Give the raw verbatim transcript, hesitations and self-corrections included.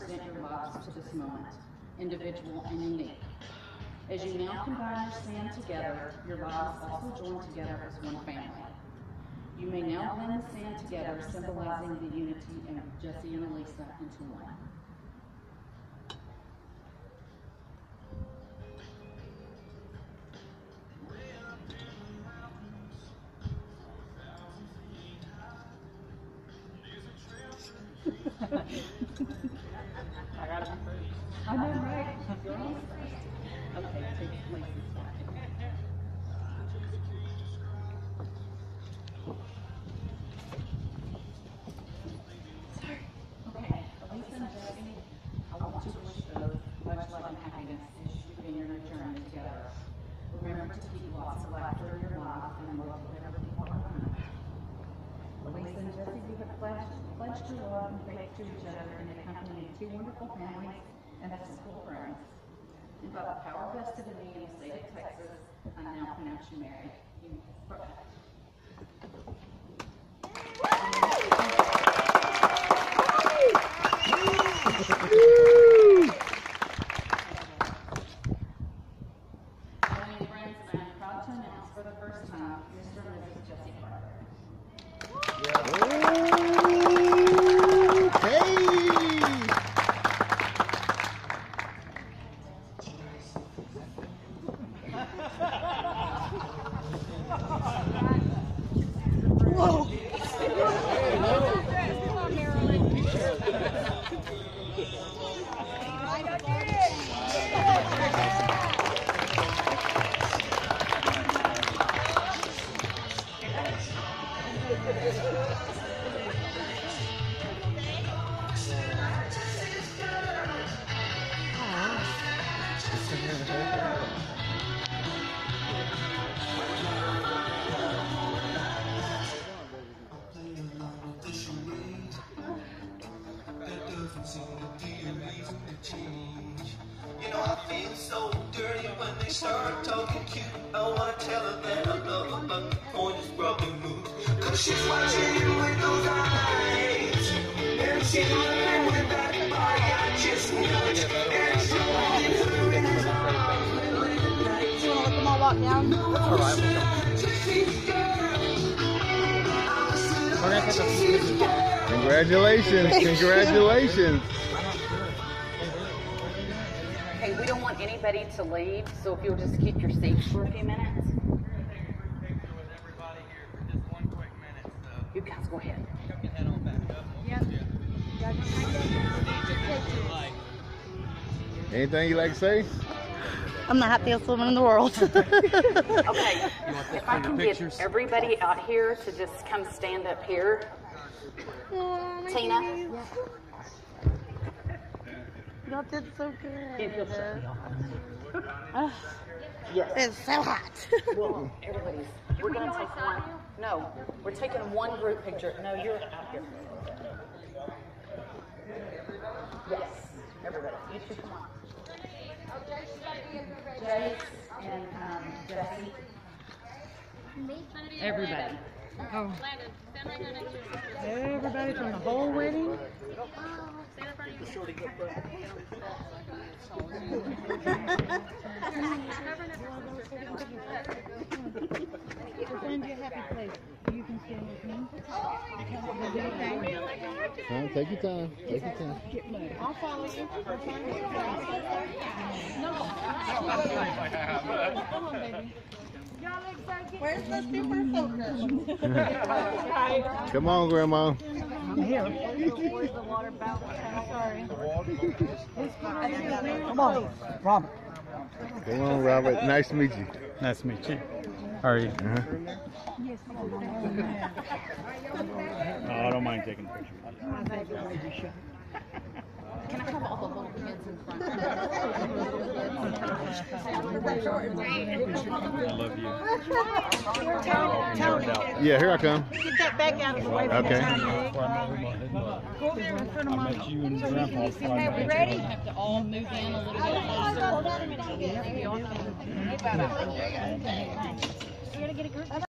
represent your lives to this moment, individual and unique. As you now combine your sand together, your lives also join together as one family. You may now blend the sand together, symbolizing the unity of Jesse and Elisa into one. I got it. I know, right? Okay, take Lisa's side. Sorry. Okay, Elisa and Jesse, I want you to wish both much love and happiness as you begin your new journey together. Remember to keep lots of laughter in your life and love whatever you want. Elisa and Jesse, we have pledged, pledged your love and faith to each other in the company of two wonderful families and physical friends. And by the power vested in me in the state of Texas, I now pronounce you married. You may Family and friends, I am proud to announce for the first time, Mister and Missus Jesse Carter. Whoa! You know, I feel so dirty when they start talking cute. I wanna tell her that I love her, but the point is probably moot. Cause she's watching you with those eyes, and she's looking with that body. I just know it, and she's holding her in his arms. You want to let them all walk down? That's alright. We're gonna take a picture. Congratulations, congratulations. Okay, we don't want anybody to leave, so if you'll just keep your seats for a few minutes. You guys go ahead. Anything you like to say? I'm the happiest woman in the world. Okay, if I can get everybody out here to just come stand up here. Tina. Y'all did so good. You feel so Uh, Yes. It's so hot. Well, everybody's. We're gonna take one. No, we're taking one group picture. No, you're out here. Yes, everybody. You two come on. Jace and um, Jesse. Everybody. Oh. Everybody from the whole wedding? Find you a happy place. You can stand with me. Huh? Take your time. Take your time. I'll follow you. Come on, baby. Where's the super soaker? Come on, Grandma. I'm here. Where's the water fountain? Sorry. Come on, Robert. Come on, Robert. Nice to meet you. Nice to meet you. How are you? Uh-huh. Oh, I don't mind taking pictures. Can I have all the little kids in front? I love you. Yeah, here I come. Get that back out of the way. Okay. Go there in front of I Mommy. met you and Grandpa. Okay, we ready? Have to all move in a little bit closer. We're gonna get a group.